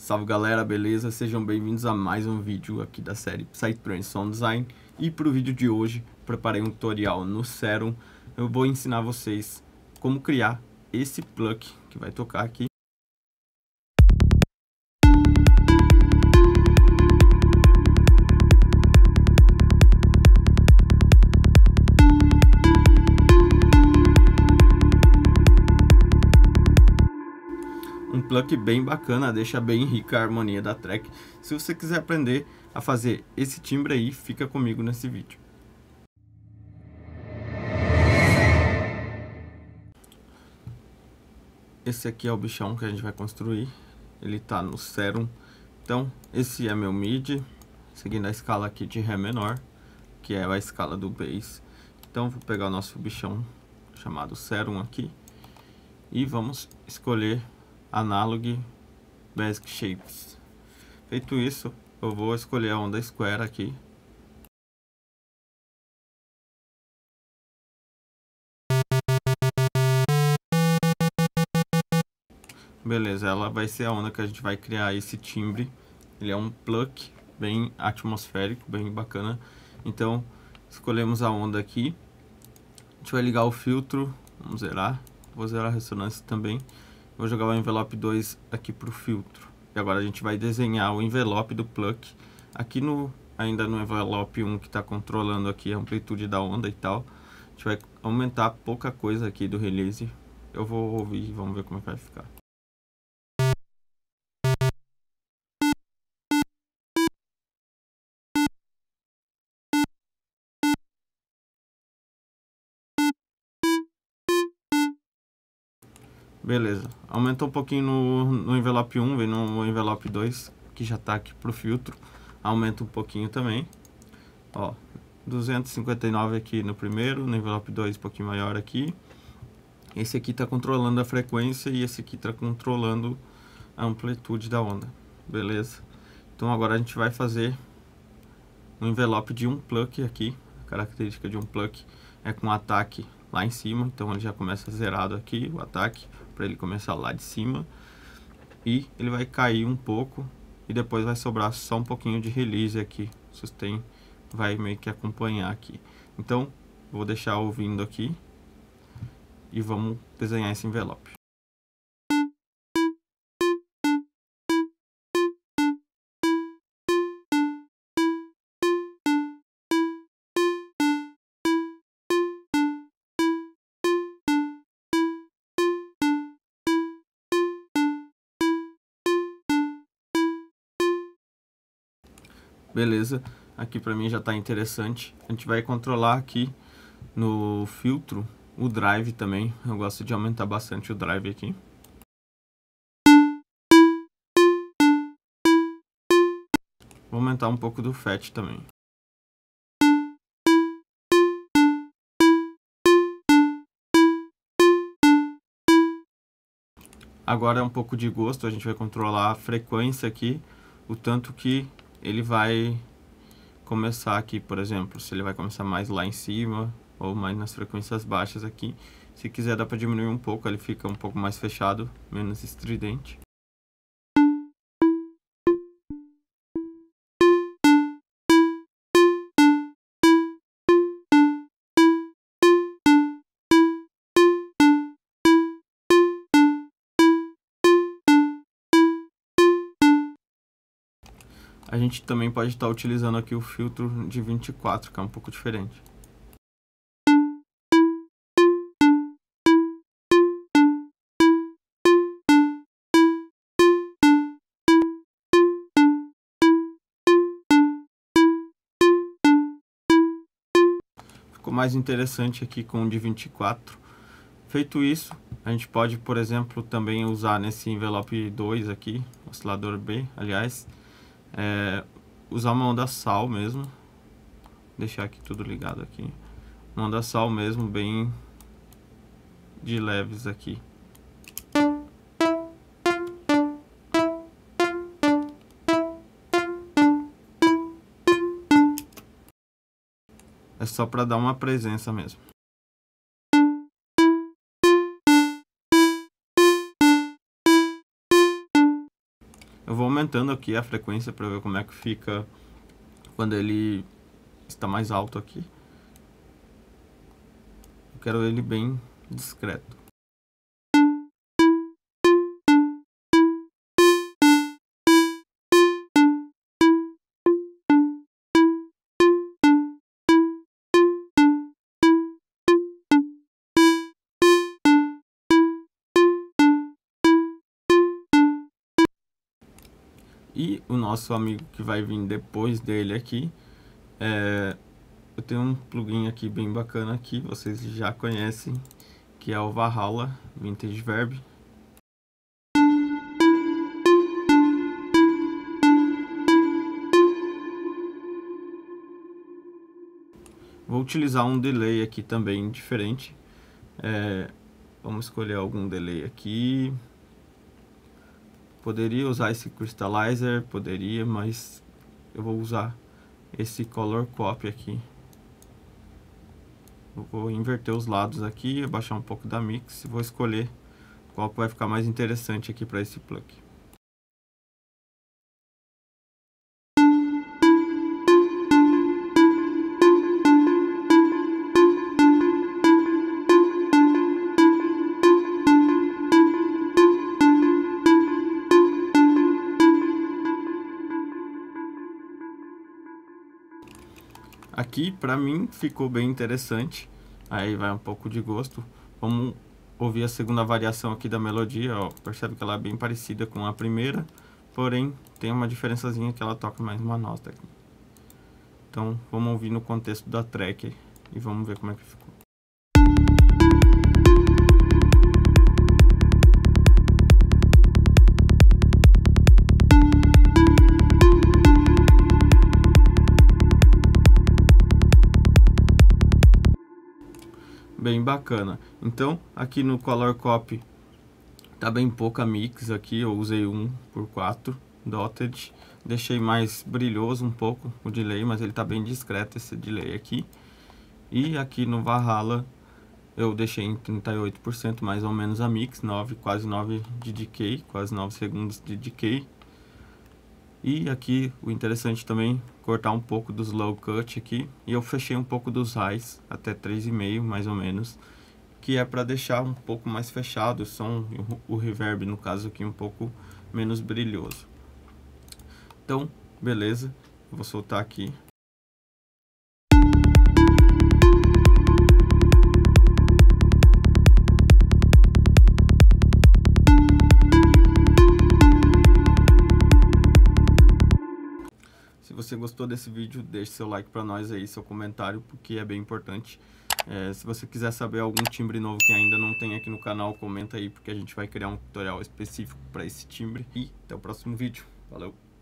Salve galera, beleza? Sejam bem-vindos a mais um vídeo aqui da série Psytrance Sound Design. E para o vídeo de hoje, preparei um tutorial no Serum. Eu vou ensinar vocês como criar esse plug que vai tocar aqui. Um plug bem bacana, deixa bem rica a harmonia da track. Se você quiser aprender a fazer esse timbre aí, fica comigo nesse vídeo. Esse aqui é o bichão que a gente vai construir. Ele tá no Serum. Então, esse é meu MIDI, seguindo a escala aqui de Ré menor, que é a escala do bass. Então, vou pegar o nosso bichão chamado Serum aqui e vamos escolher Analog Basic Shapes. Feito isso, eu vou escolher a onda Square aqui. Beleza, ela vai ser a onda que a gente vai criar esse timbre. Ele é um pluck bem atmosférico, bem bacana. Então, escolhemos a onda aqui. A gente vai ligar o filtro, vamos zerar. Vou zerar a ressonância também. Vou jogar o envelope 2 aqui para o filtro. E agora a gente vai desenhar o envelope do pluck. Aqui ainda no envelope 1 que está controlando aqui a amplitude da onda e tal. A gente vai aumentar pouca coisa aqui do release. Eu vou ouvir e vamos ver como é que vai ficar. Beleza, aumentou um pouquinho no envelope 1, vem no envelope 2, que já tá aqui pro filtro. Aumenta um pouquinho também. Ó, 259 aqui no primeiro, no envelope 2 um pouquinho maior aqui. Esse aqui tá controlando a frequência e esse aqui tá controlando a amplitude da onda. Beleza? Então agora a gente vai fazer um envelope de um pluck aqui. A característica de um pluck é com ataque lá em cima, então ele já começa zerado aqui, o ataque, para ele começar lá de cima. E ele vai cair um pouco e depois vai sobrar só um pouquinho de release aqui. O sustain vai meio que acompanhar aqui. Então, vou deixar ouvindo aqui e vamos desenhar esse envelope. Beleza, aqui para mim já está interessante. A gente vai controlar aqui no filtro o drive também. Eu gosto de aumentar bastante o drive aqui. Vou aumentar um pouco do FET também. Agora é um pouco de gosto, a gente vai controlar a frequência aqui, o tanto que ele vai começar aqui, por exemplo, se ele vai começar mais lá em cima ou mais nas frequências baixas aqui. Se quiser dá para diminuir um pouco, ele fica um pouco mais fechado, menos estridente. A gente também pode estar utilizando aqui o filtro de 24, que é um pouco diferente. Ficou mais interessante aqui com o de 24. Feito isso, a gente pode, por exemplo, também usar nesse envelope 2 aqui, oscilador B, aliás, usar uma onda sal mesmo. Deixar aqui tudo ligado aqui. Uma onda sal mesmo, bem de leves aqui. É só para dar uma presença mesmo. Eu vou aumentando aqui a frequência para ver como é que fica quando ele está mais alto aqui. Eu quero ele bem discreto. E o nosso amigo que vai vir depois dele aqui, eu tenho um plugin aqui bem bacana que vocês já conhecem, que é o Valhalla Vintage Verb. Vou utilizar um delay aqui também diferente. Vamos escolher algum delay aqui. Poderia usar esse Crystallizer, poderia, mas eu vou usar esse Color Copy aqui. Eu vou inverter os lados aqui, abaixar um pouco da mix e vou escolher qual que vai ficar mais interessante aqui para esse plug. Aqui, pra mim, ficou bem interessante. Aí vai um pouco de gosto. Vamos ouvir a segunda variação aqui da melodia, ó. Percebe que ela é bem parecida com a primeira, porém tem uma diferençazinha que ela toca mais uma nota aqui. Então, vamos ouvir no contexto da track e vamos ver como é que ficou. Bem bacana. Então, aqui no Color Copy tá bem pouca mix aqui, eu usei 1/4 dotted, deixei mais brilhoso um pouco o delay, mas ele tá bem discreto esse delay aqui. E aqui no Valhalla eu deixei em 38% mais ou menos a mix, quase 9 de decay, quase 9 segundos de decay. E aqui o interessante também, cortar um pouco dos low cut aqui. E eu fechei um pouco dos highs, até 3,5 mais ou menos. Que é para deixar um pouco mais fechado o som, o reverb no caso aqui um pouco menos brilhoso. Então, beleza, vou soltar aqui. Se você gostou desse vídeo, deixe seu like para nós aí, seu comentário, porque é bem importante. Se você quiser saber algum timbre novo que ainda não tem aqui no canal, comenta aí, porque a gente vai criar um tutorial específico para esse timbre. E até o próximo vídeo. Valeu!